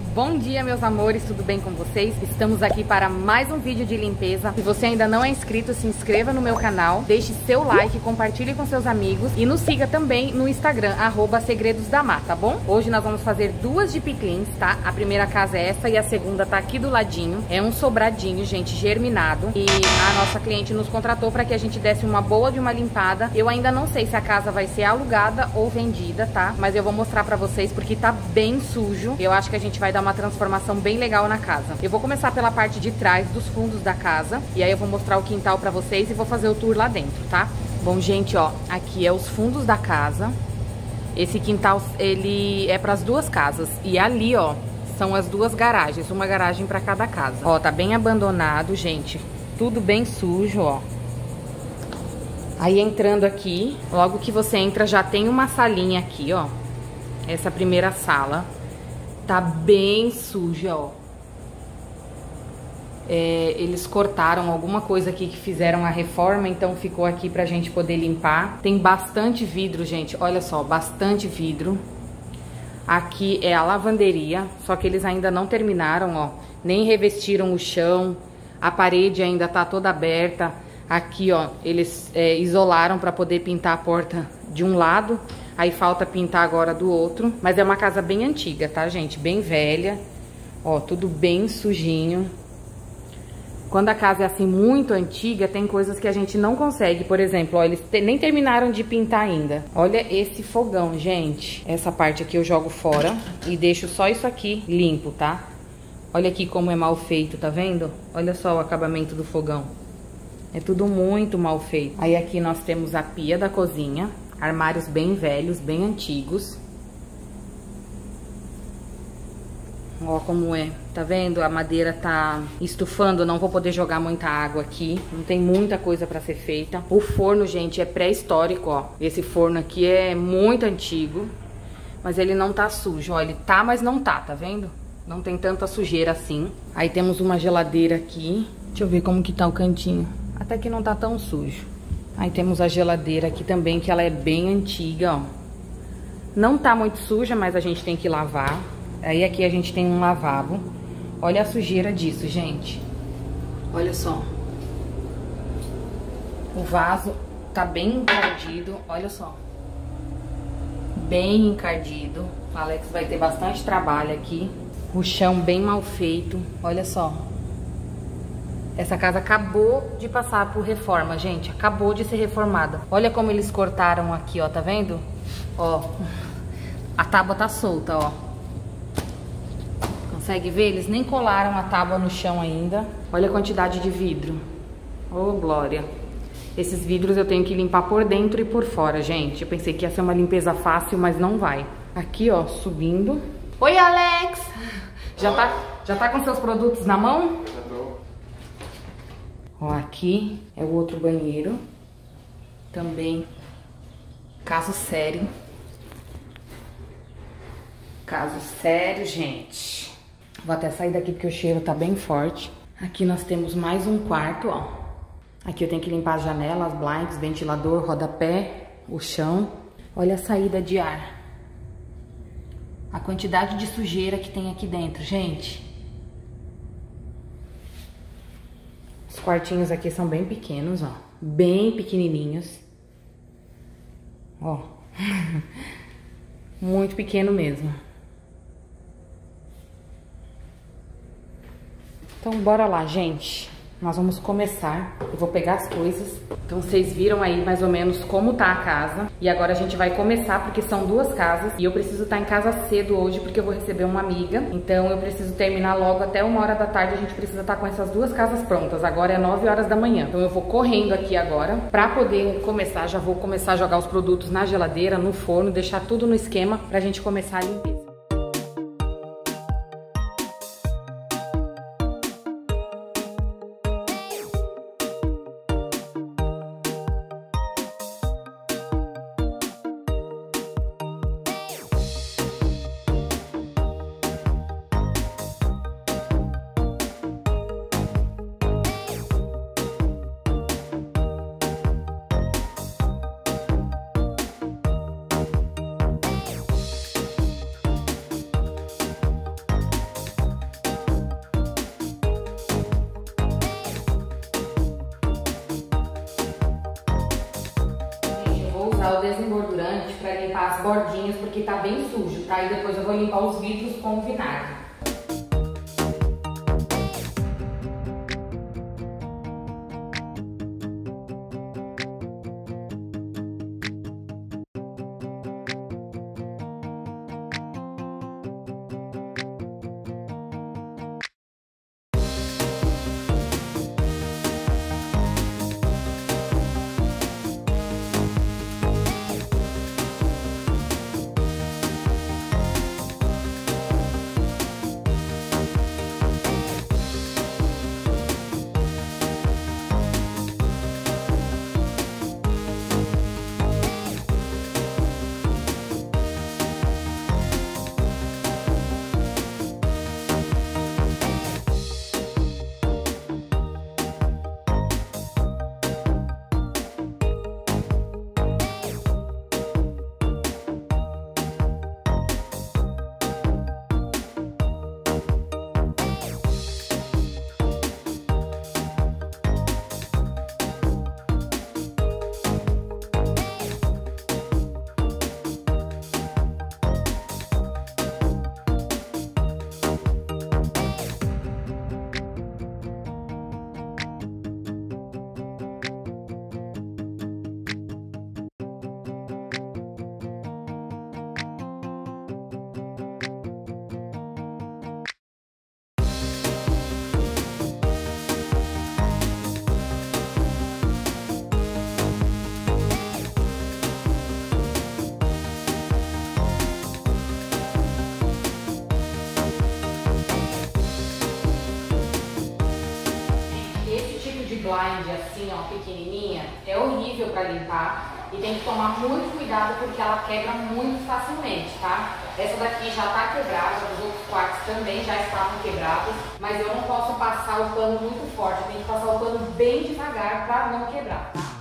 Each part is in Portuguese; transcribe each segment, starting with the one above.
Bom dia, meus amores, tudo bem com vocês? Estamos aqui para mais um vídeo de limpeza. Se você ainda não é inscrito, se inscreva no meu canal, deixe seu like, compartilhe com seus amigos e nos siga também no Instagram, @segredosdamar, tá bom? Hoje nós vamos fazer duas de piclins, tá? A primeira casa é essa e a segunda tá aqui do ladinho. É um sobradinho, gente, germinado. E a nossa cliente nos contratou para que a gente desse uma boa de uma limpada. Eu ainda não sei se a casa vai ser alugada ou vendida, tá? Mas eu vou mostrar pra vocês porque tá bem sujo. Eu acho que a gente vai dar uma transformação bem legal na casa. Eu vou começar pela parte de trás, dos fundos da casa, e aí eu vou mostrar o quintal pra vocês e vou fazer o tour lá dentro, tá? Bom, gente, ó, aqui é os fundos da casa. Esse quintal, ele é pras duas casas. E ali, ó, são as duas garagens, uma garagem pra cada casa. Ó, tá bem abandonado, gente. Tudo bem sujo, ó. Aí entrando aqui, logo que você entra já tem uma salinha aqui, ó. Essa primeira sala. Tá bem suja, ó. Eles cortaram alguma coisa aqui que fizeram a reforma, então ficou aqui pra gente poder limpar. Tem bastante vidro, gente, olha só, bastante vidro. Aqui é a lavanderia, só que eles ainda não terminaram, ó. Nem revestiram o chão, a parede ainda tá toda aberta. Aqui, ó, eles isolaram pra poder pintar a porta de um lado. Aí falta pintar agora do outro. Mas é uma casa bem antiga, tá, gente? Bem velha. Ó, tudo bem sujinho. Quando a casa é assim muito antiga, tem coisas que a gente não consegue. Por exemplo, ó, eles nem terminaram de pintar ainda. Olha esse fogão, gente. Essa parte aqui eu jogo fora e deixo só isso aqui limpo, tá? Olha aqui como é mal feito, tá vendo? Olha só o acabamento do fogão. É tudo muito mal feito. Aí aqui nós temos a pia da cozinha. Armários bem velhos, bem antigos. Ó como é, tá vendo? A madeira tá estufando, não vou poder jogar muita água aqui. Não tem muita coisa pra ser feita. O forno, gente, é pré-histórico, ó. Esse forno aqui é muito antigo, mas ele não tá sujo, ó. Ele tá, mas não tá, tá vendo? Não tem tanta sujeira assim. Aí temos uma geladeira aqui. Deixa eu ver como que tá o cantinho. Até que não tá tão sujo. Aí temos a geladeira aqui também, que ela é bem antiga, ó. Não tá muito suja, mas a gente tem que lavar. Aí aqui a gente tem um lavabo. Olha a sujeira disso, gente. Olha só. O vaso tá bem encardido, olha só. Bem encardido. O Alex vai ter bastante trabalho aqui. O chão bem mal feito, olha só. Essa casa acabou de passar por reforma, gente. Acabou de ser reformada. Olha como eles cortaram aqui, ó. Tá vendo? Ó. A tábua tá solta, ó. Consegue ver? Eles nem colaram a tábua no chão ainda. Olha a quantidade de vidro. Ô, glória. Esses vidros eu tenho que limpar por dentro e por fora, gente. Eu pensei que ia ser uma limpeza fácil, mas não vai. Aqui, ó, subindo. Oi, Alex! Já tá com seus produtos na mão? Ó, aqui é o outro banheiro. Também caso sério. Caso sério, gente. Vou até sair daqui porque o cheiro tá bem forte. Aqui nós temos mais um quarto, ó. Aqui eu tenho que limpar as janelas, blinds, ventilador, rodapé, o chão. Olha a saída de ar. A quantidade de sujeira que tem aqui dentro, gente. Os quartinhos aqui são bem pequenos, ó. Bem pequenininhos. Ó. Muito pequeno mesmo. Então, bora lá, gente. Nós vamos começar. Eu vou pegar as coisas. Então, vocês viram aí mais ou menos como tá a casa. E agora a gente vai começar, porque são duas casas. E eu preciso estar em casa cedo hoje, porque eu vou receber uma amiga. Então, eu preciso terminar logo até 1h da tarde. A gente precisa estar com essas duas casas prontas. Agora é 9 horas da manhã. Então, eu vou correndo aqui agora. Pra poder começar, já vou começar a jogar os produtos na geladeira, no forno. Deixar tudo no esquema pra gente começar a limpeza. usar o desengordurante para limpar as bordinhas, porque tá bem sujo, tá? E depois eu vou limpar os vidros com o vinagre. Blind assim, ó, pequenininha, é horrível para limpar e tem que tomar muito cuidado porque ela quebra muito facilmente, tá? Essa daqui já tá quebrada, os outros quartos também já estavam quebrados, mas eu não posso passar o pano muito forte, eu tenho que passar o pano bem devagar para não quebrar, tá?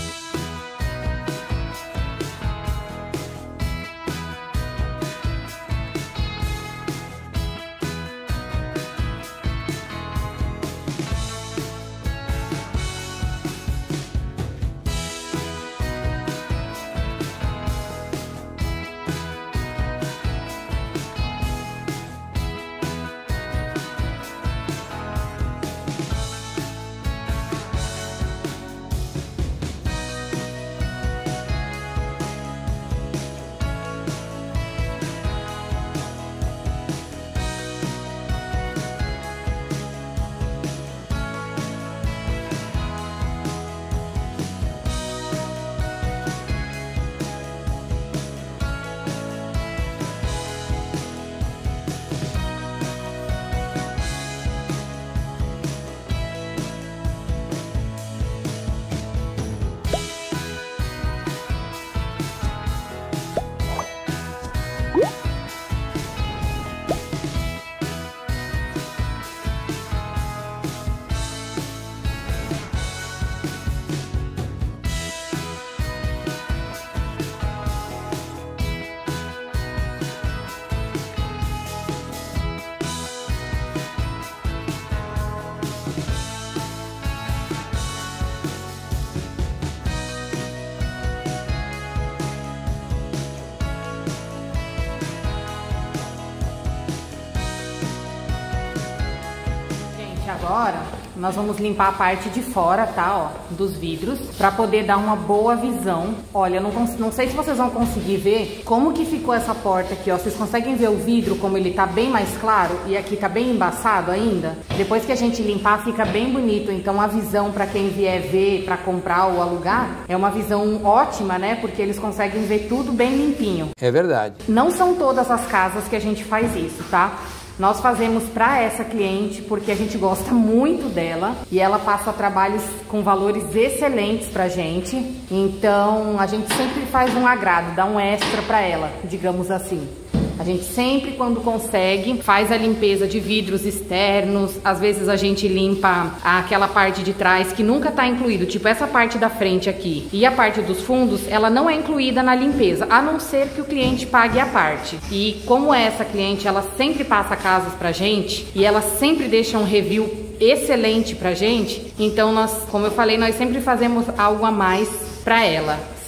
Agora nós vamos limpar a parte de fora, tá, ó, dos vidros, para poder dar uma boa visão. Olha, não sei se vocês vão conseguir ver como que ficou essa porta aqui, ó. Vocês conseguem ver o vidro como ele tá bem mais claro e aqui tá bem embaçado ainda? Depois que a gente limpar fica bem bonito, então a visão para quem vier ver, para comprar ou alugar, é uma visão ótima, né? Porque eles conseguem ver tudo bem limpinho. É verdade. Não são todas as casas que a gente faz isso, tá? Nós fazemos para essa cliente porque a gente gosta muito dela e ela passa trabalhos com valores excelentes pra gente. Então a gente sempre faz um agrado, dá um extra para ela, digamos assim. A gente sempre, quando consegue, faz a limpeza de vidros externos. Às vezes a gente limpa aquela parte de trás que nunca tá incluído, tipo essa parte da frente aqui. E a parte dos fundos, ela não é incluída na limpeza, a não ser que o cliente pague a parte. E como essa cliente, ela sempre passa casas pra gente e ela sempre deixa um review excelente pra gente, então nós, como eu falei, nós sempre fazemos algo a mais pra ela.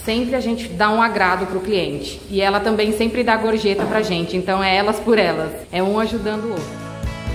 sempre a gente dá um agrado pro cliente. E ela também sempre dá gorjeta pra gente, então é elas por elas. É um ajudando o outro.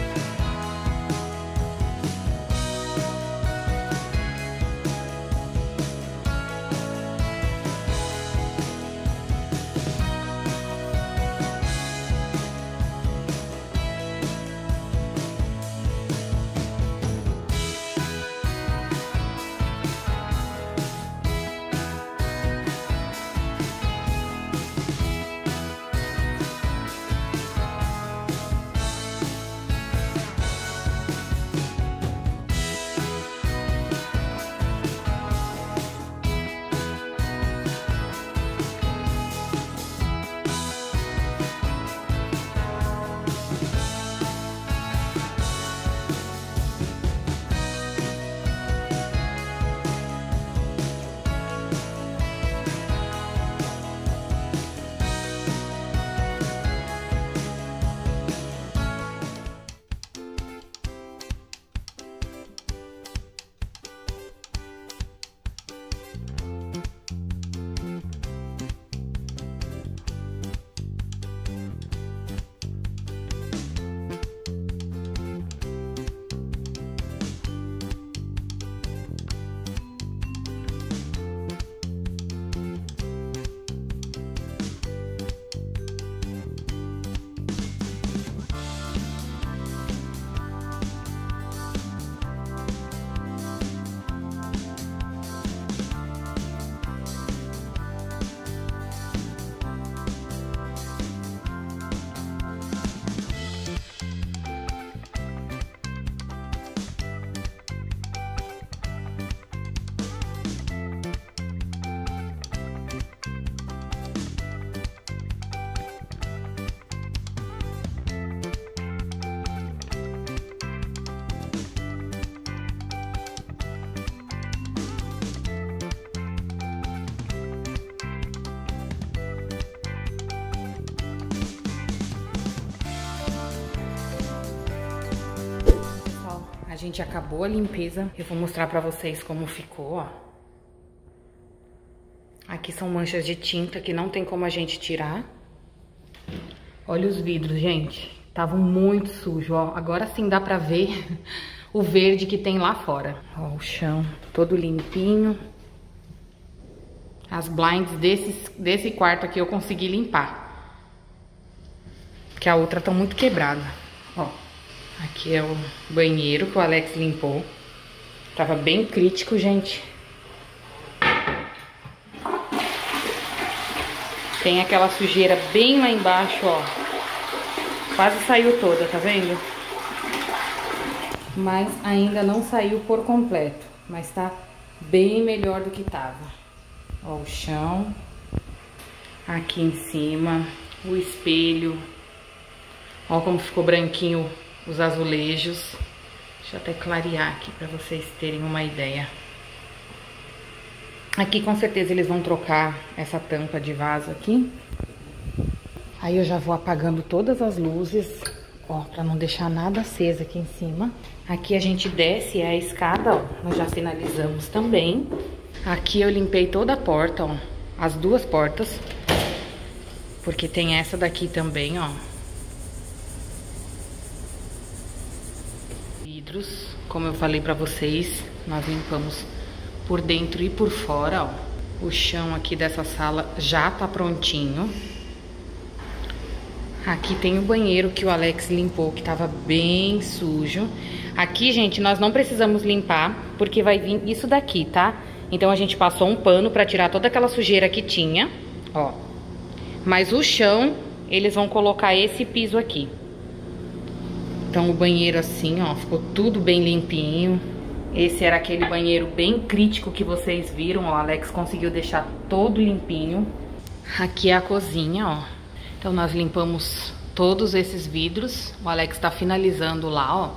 A gente acabou a limpeza. Eu vou mostrar pra vocês como ficou, ó. Aqui são manchas de tinta que não tem como a gente tirar. Olha os vidros, gente. Estavam muito sujos, ó. Agora sim dá pra ver o verde que tem lá fora. Ó, o chão todo limpinho. As blinds desse quarto aqui eu consegui limpar. Porque a outra tá muito quebrada. Ó. Aqui é o banheiro que o Alex limpou. Tava bem crítico, gente. Tem aquela sujeira bem lá embaixo, ó. Quase saiu toda, tá vendo? Mas ainda não saiu por completo. Mas tá bem melhor do que tava. Ó, o chão. Aqui em cima. O espelho. Ó como ficou branquinho os azulejos. Deixa eu até clarear aqui pra vocês terem uma ideia. Aqui com certeza eles vão trocar essa tampa de vaso aqui. Aí eu já vou apagando todas as luzes, ó, pra não deixar nada acesa aqui em cima. Aqui a gente desce a escada, ó, nós já finalizamos também. Aqui eu limpei toda a porta, ó, as duas portas. Porque tem essa daqui também, ó. Vidros, como eu falei pra vocês, nós limpamos por dentro e por fora, ó. O chão aqui dessa sala já tá prontinho. Aqui tem o banheiro que o Alex limpou, que tava bem sujo. Aqui, gente, nós não precisamos limpar, porque vai vir isso daqui, tá? Então a gente passou um pano pra tirar toda aquela sujeira que tinha, ó. Mas o chão, eles vão colocar esse piso aqui. Então o banheiro assim, ó, ficou tudo bem limpinho. Esse era aquele banheiro bem crítico que vocês viram, ó. O Alex conseguiu deixar todo limpinho. Aqui é a cozinha, ó. Então nós limpamos todos esses vidros. O Alex tá finalizando lá, ó.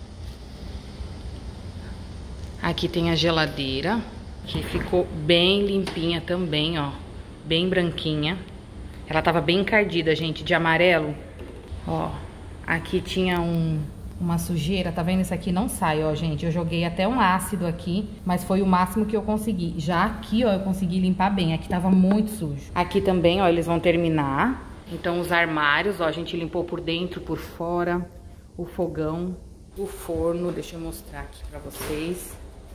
Aqui tem a geladeira, que ficou bem limpinha também, ó. Bem branquinha. Ela tava bem encardida, gente, de amarelo. Ó, aqui tinha uma sujeira. Tá vendo? Isso aqui não sai, ó, gente. Eu joguei até um ácido aqui, mas foi o máximo que eu consegui. Já aqui, ó, eu consegui limpar bem. Aqui tava muito sujo. Aqui também, ó, eles vão terminar. Então, os armários, ó, a gente limpou por dentro, por fora. O fogão, o forno. Deixa eu mostrar aqui pra vocês.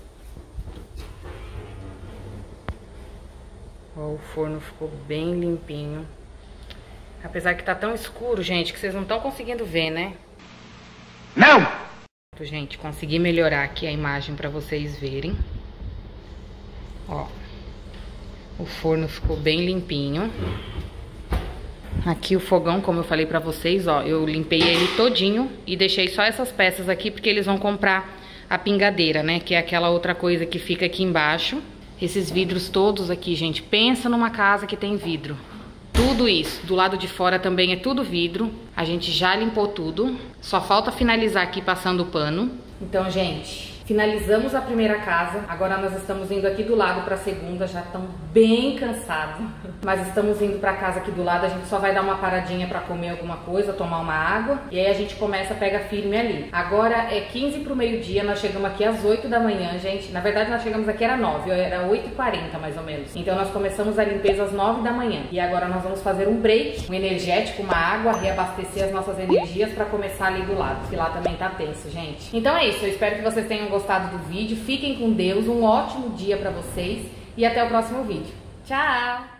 Ó, o forno ficou bem limpinho. Apesar que tá tão escuro, gente, que vocês não estão conseguindo ver, né? Não! Gente, consegui melhorar aqui a imagem pra vocês verem. Ó. O forno ficou bem limpinho. Aqui o fogão, como eu falei pra vocês, ó, eu limpei ele todinho e deixei só essas peças aqui porque eles vão comprar a pingadeira, né? Que é aquela outra coisa que fica aqui embaixo. Esses vidros todos aqui, gente, pensa numa casa que tem vidro. Tudo isso, do lado de fora também é tudo vidro. A gente já limpou tudo, só falta finalizar aqui passando o pano. Então, gente, finalizamos a primeira casa. Agora nós estamos indo aqui do lado para a segunda, já estão bem cansados. Mas estamos indo para casa aqui do lado, a gente só vai dar uma paradinha para comer alguma coisa, tomar uma água. E aí a gente começa a pegar firme ali. Agora é 15 para o meio-dia, nós chegamos aqui às 8 da manhã, gente. Na verdade nós chegamos aqui era 9, era 8h40 mais ou menos. Então nós começamos a limpeza às 9 da manhã. E agora nós vamos fazer um break, um energético, uma água, reabastecer as nossas energias para começar ali do lado, que lá também tá tenso, gente. Então é isso, eu espero que vocês tenham gostado do vídeo. Fiquem com Deus, um ótimo dia para vocês e até o próximo vídeo. Tchau!